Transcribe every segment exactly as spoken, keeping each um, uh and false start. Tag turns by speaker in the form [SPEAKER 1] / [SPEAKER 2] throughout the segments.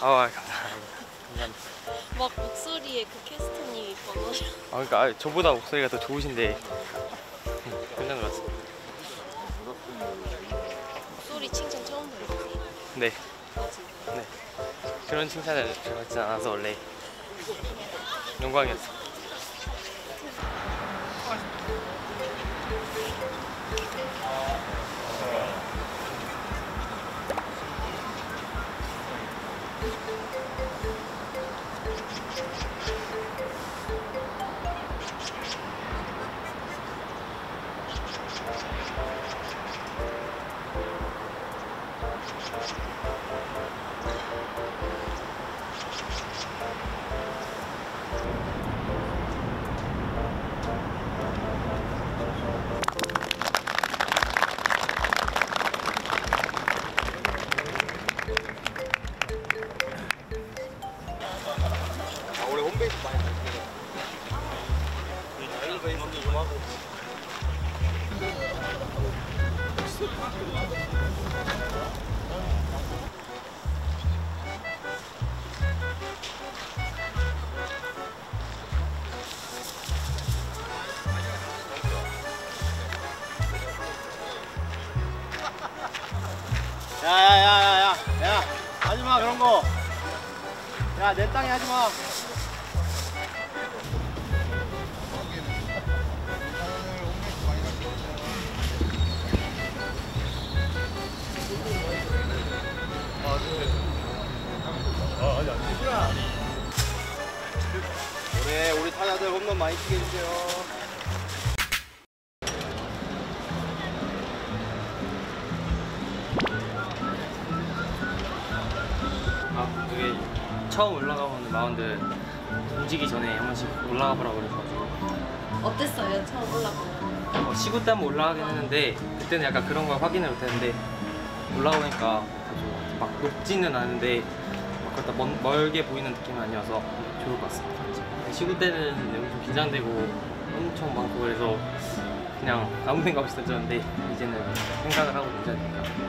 [SPEAKER 1] 아 감사합니다. 감사합니다.
[SPEAKER 2] 막 목소리에 그 캐스터님이 번호를.
[SPEAKER 1] 아 그러니까 아, 저보다 목소리가 더 좋으신데 깜짝 놀랐어요.
[SPEAKER 2] 목소리 칭찬 처음 들어봤어요.
[SPEAKER 1] 네.
[SPEAKER 2] 아 진짜?
[SPEAKER 1] 네. 그런 칭찬을 받지 않아서 원래 영광이었어.
[SPEAKER 3] 야야야야야 야 하지마 그런 거. 야 내 땅에 하지마. 그래 우리 타자들 홈런 많이 치게 해주세요.
[SPEAKER 1] 아 그게 처음 올라가보는 마운드 움직이기 전에 한 번씩 올라가 보라고 그래가지고
[SPEAKER 2] 어땠어요? 처음 올라가면?
[SPEAKER 1] 어, 시구 때 한번 올라가긴 했는데 그때는 약간 그런 걸 확인을 못했는데 올라오니까 막 높지는 않은데 막 그렇다 먼, 멀게 보이는 느낌은 아니어서 좋을 것 같습니다. 시구 때는 엄청 긴장되고 엄청 많고 그래서 그냥 아무 생각 없이 던졌는데 이제는 생각을 하고 던져야 되니까.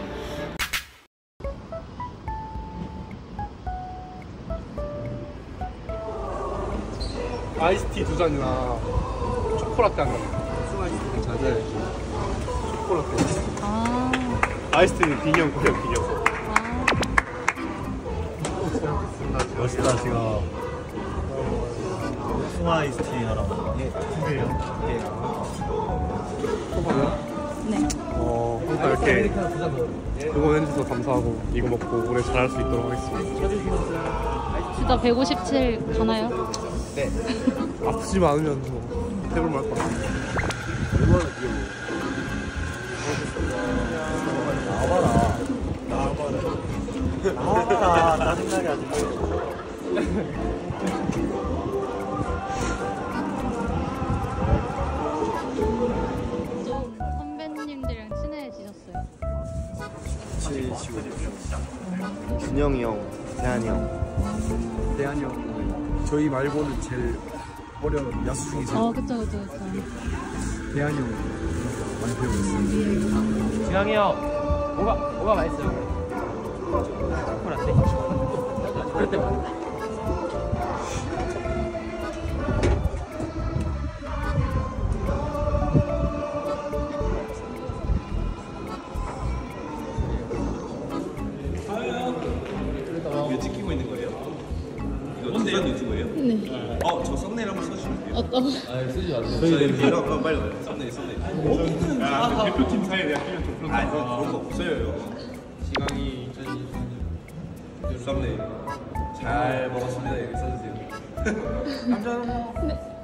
[SPEAKER 4] 아이스티 두 잔이나 초코라떼 한 잔. 자제 초코라떼.
[SPEAKER 2] 아.
[SPEAKER 4] 아이스티는 빈형 거예요, 빈형.
[SPEAKER 2] 아.
[SPEAKER 5] 멋있다 지금. 승화 아이스티 하나. 예, 두 개요. 예.
[SPEAKER 4] 초코요?
[SPEAKER 2] 네.
[SPEAKER 4] 어, 항상 이렇게 응원해주셔서 감사하고 이거 먹고 오래 잘할 수 있도록 하겠습니다.
[SPEAKER 2] 진짜 백오십칠 가나요?
[SPEAKER 4] 네. 아프지만 않으면 뭐 해볼만 할 것 같아요.
[SPEAKER 5] 나와봐라. 나와봐라. 나와봐라. 나 생각이 아직.
[SPEAKER 2] 좀 선배님들이랑 친해지셨어요?
[SPEAKER 3] 친해지고 준영이 형, 대한이 형.
[SPEAKER 4] 대한이 형 저희 말고는 제일 어려운 야수 중이죠.
[SPEAKER 2] 어 그쵸 그쵸 그쵸.
[SPEAKER 4] 대한이 형 많이 배우고 있어요.
[SPEAKER 1] 지강이 형 뭐가 뭐가 맛있어요? 초코라떼? 초코라떼 맛있다.
[SPEAKER 6] 이거 찍히고 있는 거예요? 이거 두산 유튜브예요?
[SPEAKER 2] 네.
[SPEAKER 6] 어, 저 썸네일 한번 써주시면 돼요.
[SPEAKER 2] 어떤?
[SPEAKER 6] 아, 쓰지 마세요. 저희 이거 한번 빨리 넣어요. 썸네일, 썸네일.
[SPEAKER 4] 아, 대표팀 사이에 대한 필요 좀 그런
[SPEAKER 6] 아,
[SPEAKER 4] 거.
[SPEAKER 6] 그런 거 없어요.
[SPEAKER 4] 지강이
[SPEAKER 6] 썸네일. 잘 먹었습니다. 이렇게 써주세요. 감사합니다.
[SPEAKER 2] 네.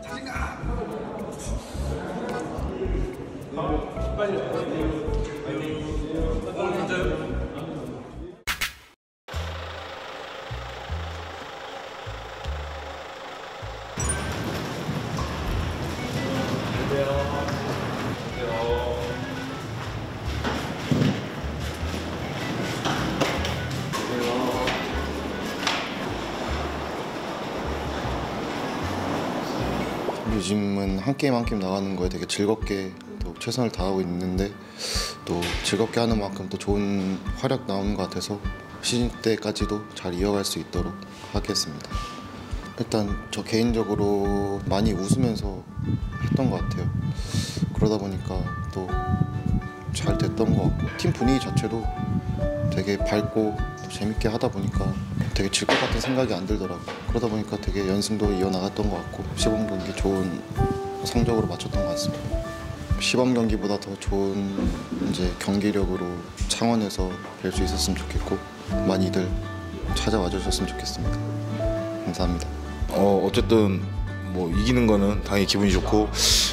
[SPEAKER 6] 빨리. 오늘 진짜요?
[SPEAKER 7] 요즘은 한 게임 한 게임 나가는 거에 되게 즐겁게 또 최선을 다하고 있는데 또 즐겁게 하는 만큼 또 좋은 활약 나오는 것 같아서 시즌 때까지도 잘 이어갈 수 있도록 하겠습니다. 일단 저 개인적으로 많이 웃으면서 했던 것 같아요. 그러다 보니까 또 잘 됐던 것 같고 팀 분위기 자체도 되게 밝고 또 재밌게 하다 보니까 되게 질 것 같은 생각이 안 들더라고요. 그러다 보니까 되게 연승도 이어나갔던 것 같고 시범 경기 좋은 성적으로 마쳤던 것 같습니다. 시범 경기보다 더 좋은 이제 경기력으로 창원에서 뵐 수 있었으면 좋겠고 많이들 찾아와 주셨으면 좋겠습니다. 감사합니다.
[SPEAKER 8] 어, 어쨌든 뭐 이기는 거는 당연히 기분이 좋고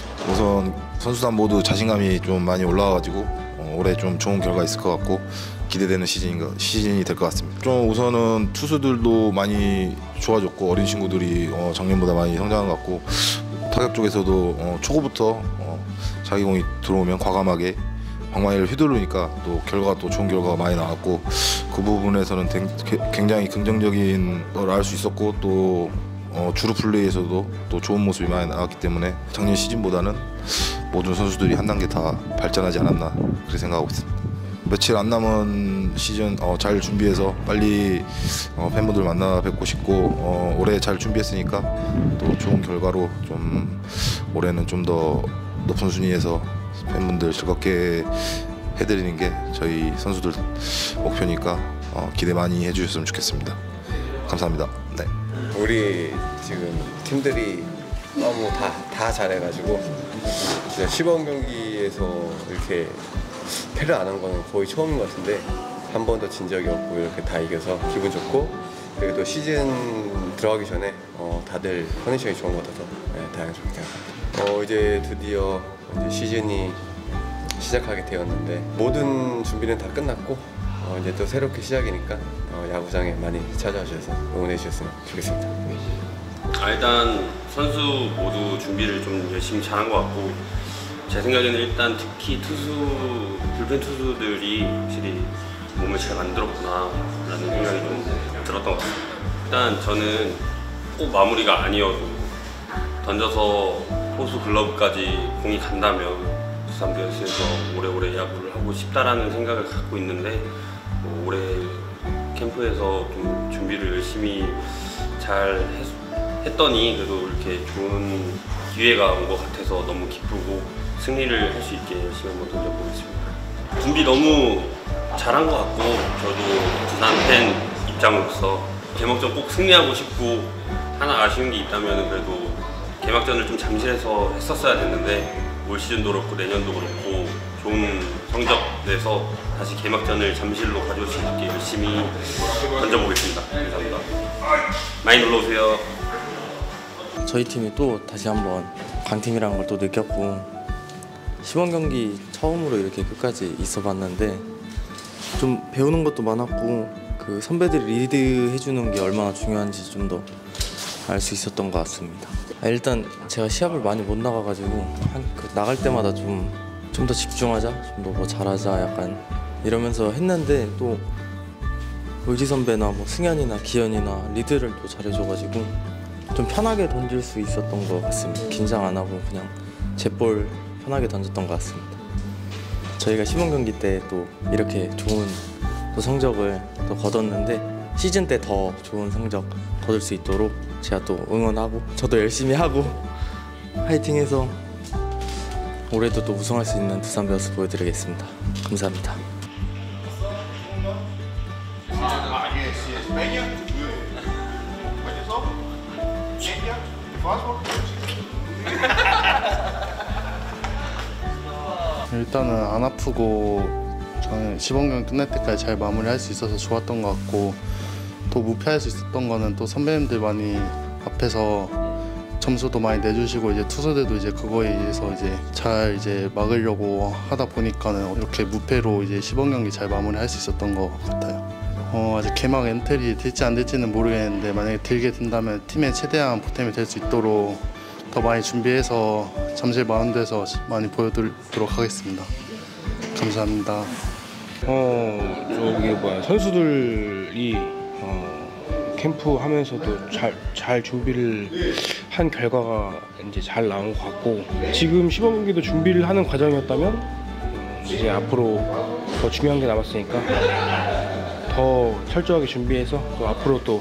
[SPEAKER 8] 우선 선수단 모두 자신감이 좀 많이 올라와가지고 어, 올해 좀 좋은 결과 있을 것 같고 기대되는 시즌인 시즌이 될 것 같습니다. 좀 우선은 투수들도 많이 좋아졌고 어린 친구들이 어, 작년보다 많이 성장한 것 같고 타격 쪽에서도 어, 초구부터 어, 자기 공이 들어오면 과감하게 방망이를 휘두르니까 또 결과가 또 좋은 결과가 많이 나왔고 그 부분에서는 굉장히 긍정적인 걸 알 수 있었고 또 어, 주루 플레이에서도 또 좋은 모습이 많이 나왔기 때문에 작년 시즌보다는 모든 선수들이 한 단계 다 발전하지 않았나 그렇게 생각하고 있습니다. 며칠 안 남은 시즌 어, 잘 준비해서 빨리 어, 팬분들 만나 뵙고 싶고 어, 올해 잘 준비했으니까 또 좋은 결과로 좀 올해는 좀 더 높은 순위에서 팬분들 즐겁게 해드리는 게 저희 선수들 목표니까 어, 기대 많이 해주셨으면 좋겠습니다. 감사합니다. 네.
[SPEAKER 9] 우리 지금 팀들이 너무 다, 다 잘해가지고 진짜 시범 경기에서 이렇게 패를 안 한 거는 거의 처음인 것 같은데 한 번도 진 적이 없고 이렇게 다 이겨서 기분 좋고 그리고 또 시즌 들어가기 전에 어, 다들 컨디션이 좋은 것 같아서 네, 다행스럽게 생각합니다. 어, 이제 드디어 이제 시즌이 시작하게 되었는데 모든 준비는 다 끝났고 어, 이제 또 새롭게 시작이니까 어, 야구장에 많이 찾아와 주셔서 응원해 주셨으면 좋겠습니다.
[SPEAKER 10] 아, 일단 선수 모두 준비를 좀 열심히 잘한 것 같고 제 생각에는 일단 특히 투수 불펜 투수들이 확실히 몸을 잘 만들었구나 라는 생각이 좀 들었던 것 같습니다. 일단 저는 꼭 마무리가 아니어도 던져서 포수 글러브까지 공이 간다면 두산 베어스에서 오래오래 야구를 하고 싶다라는 생각을 갖고 있는데 뭐 올해 캠프에서 좀 준비를 열심히 잘 했, 했더니 그래도 이렇게 좋은 기회가 온 것 같아서 너무 기쁘고 승리를 할 수 있게 열심히 한번 던져보겠습니다. 준비 너무 잘한 것 같고 저도 두산 팬 입장으로서 개막전 꼭 승리하고 싶고 하나 아쉬운 게 있다면 그래도 개막전을 좀 잠실에서 했었어야 됐는데 올 시즌도 그렇고 내년도 그렇고 좋은 성적 내서 다시 개막전을 잠실로 가져올 수 있게 열심히 던져보겠습니다. 감사합니다. 많이 놀러오세요.
[SPEAKER 11] 저희 팀이 또 다시 한번 강팀이라는 걸 또 느꼈고 시범 경기 처음으로 이렇게 끝까지 있어 봤는데 좀 배우는 것도 많았고 그 선배들이 리드 해주는 게 얼마나 중요한지 좀 더 알 수 있었던 것 같습니다. 일단 제가 시합을 많이 못 나가가지고 한, 그 나갈 때마다 좀 좀 더 집중하자, 좀 더 뭐 잘하자 약간 이러면서 했는데 또 의지 선배나 뭐 승현이나 기현이나 리드를 또 잘해줘가지고 좀 편하게 던질 수 있었던 것 같습니다. 긴장 안 하고 그냥 제 볼 편하게 던졌던 것 같습니다. 저희가 시범 경기 때 또 이렇게 좋은 또 성적을 또 거뒀는데 시즌 때 더 좋은 성적 거둘 수 있도록 제가 또 응원하고 저도 열심히 하고 화이팅해서 올해도 또 우승할 수 있는 두산 베어스 보여드리겠습니다. 감사합니다.
[SPEAKER 4] 일단은 안 아프고 저는 시범 경기 끝날 때까지 잘 마무리할 수 있어서 좋았던 것 같고 또 무패할 수 있었던 거는 또 선배님들 많이 앞에서 점수도 많이 내주시고 이제 투수들도 이제 그거에 의해서 이제 잘 이제 막으려고 하다 보니까는 이렇게 무패로 이제 시범 경기 잘 마무리할 수 있었던 것 같아요. 어, 아직 개막 엔트리 될지 안 될지는 모르겠는데 만약에 들게 된다면 팀에 최대한 보탬이 될 수 있도록 더 많이 준비해서 잠실 마운드에서 많이 보여드리도록 하겠습니다. 감사합니다.
[SPEAKER 12] 어, 저기 뭐야 선수들이 어, 캠프 하면서도 잘, 잘 준비를 한 결과가 이제 잘 나온 것 같고 지금 시범 경기도 준비를 하는 과정이었다면 음, 이제 앞으로 더 중요한 게 남았으니까 더 철저하게 준비해서 또 앞으로 또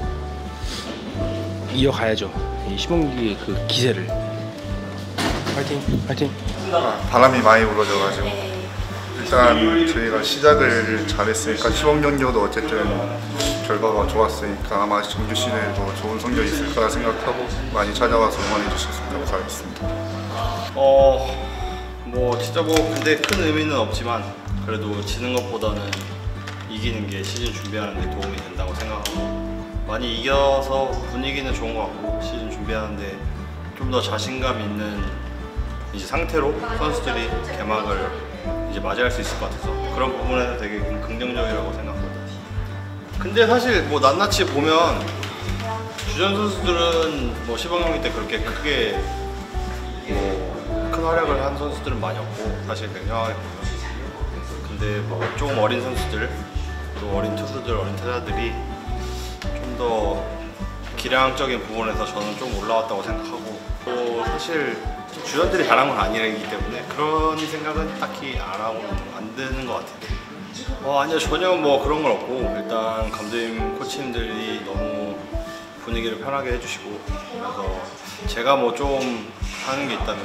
[SPEAKER 12] 이어가야죠. 이 시범 경기의 그 기세를. 파이팅! 파이팅!
[SPEAKER 13] 바람이 많이 불어져가지고 일단 저희가 시작을 잘했으니까 시범 경기도 어쨌든 결과가 좋았으니까 아마 정규 시즌에도 좋은 성적이 있을 거라 생각하고 많이 찾아와서 응원해 주셨으면 감사하겠습니다.
[SPEAKER 14] 어... 뭐 진짜 뭐 근데 큰 의미는 없지만 그래도 지는 것보다는 이기는 게 시즌 준비하는 데 도움이 된다고 생각하고 많이 이겨서 분위기는 좋은 것 같고 시즌 준비하는데 좀 더 자신감 있는 이제 상태로 선수들이 개막을 이제 맞이할 수 있을 것 같아서 그런 부분에서 되게 긍정적이라고 생각합니다. 근데 사실 뭐 낱낱이 보면 주전 선수들은 뭐 시범 경기 때 그렇게 크게 뭐 큰 활약을 한 선수들은 많이 없고 사실 냉정하게 보면 근데 뭐 조금 어린 선수들 또 어린 투수들 어린 타자들이 좀 더 기량적인 부분에서 저는 좀 올라왔다고 생각하고 또 사실 주전들이 잘한 건 아니기 때문에 그런 생각은 딱히 안 하고 안 드는 것 같아요. 어, 아니요 전혀 뭐 그런 건 없고 일단 감독님 코치님들이 너무 분위기를 편하게 해주시고 그래서 제가 뭐 좀 하는 게 있다면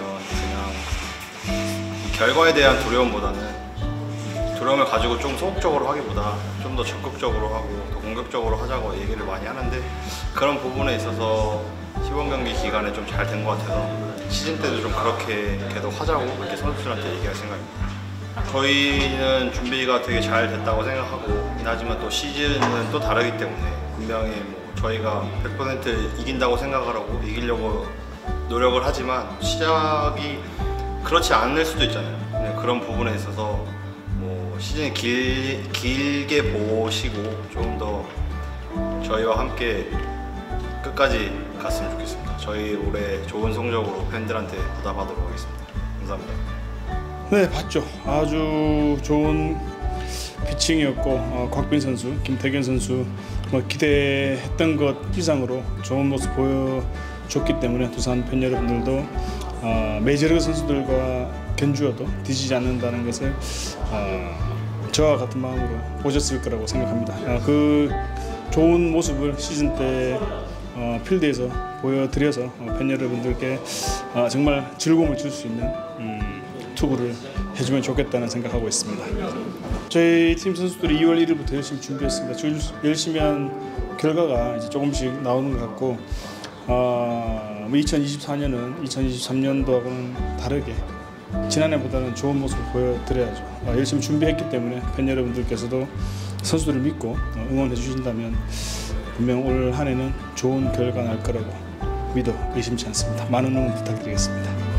[SPEAKER 14] 그냥 결과에 대한 두려움보다는 두려움을 가지고 좀 소극적으로 하기보다 좀 더 적극적으로 하고 더 공격적으로 하자고 얘기를 많이 하는데 그런 부분에 있어서 시범 경기 기간에 좀 잘 된 것 같아서 시즌 때도 좀 그렇게 계속 하자고 그렇게 선수들한테 얘기할 생각입니다. 저희는 준비가 되게 잘 됐다고 생각하고 하지만 또 시즌은 또 다르기 때문에 분명히 뭐 저희가 백 퍼센트 이긴다고 생각을 하고 이기려고 노력을 하지만 시작이 그렇지 않을 수도 있잖아요. 그런 부분에 있어서 뭐 시즌이 길, 길게 보시고 좀 더 저희와 함께 끝까지 갔으면 좋겠습니다. 저희 올해 좋은 성적으로 팬들한테 보답하도록 하겠습니다. 감사합니다.
[SPEAKER 15] 네, 봤죠. 아주 좋은 피칭이었고 어, 곽빈 선수, 김태균 선수 뭐 기대했던 것 이상으로 좋은 모습 보여줬기 때문에 두산 팬 여러분들도 어, 메이저리그 선수들과 견주어도 뒤지지 않는다는 것을 어, 저와 같은 마음으로 보셨을 거라고 생각합니다. 어, 그 좋은 모습을 시즌 때 어, 필드에서 보여드려서 어, 팬 여러분들께 어, 정말 즐거움을 줄 수 있는 음, 투구를 해주면 좋겠다는 생각하고 있습니다. 저희 팀 선수들이 이월 일일부터 열심히 준비했습니다. 열심히 한 결과가 이제 조금씩 나오는 것 같고 어, 이천이십사 년은 이천이십삼 년도하고는 다르게 지난해보다는 좋은 모습을 보여드려야죠. 어, 열심히 준비했기 때문에 팬 여러분들께서도 선수들을 믿고 어, 응원해 주신다면 분명 올 한 해는 좋은 결과 날 거라고 믿어 의심치 않습니다. 많은 응원 부탁드리겠습니다.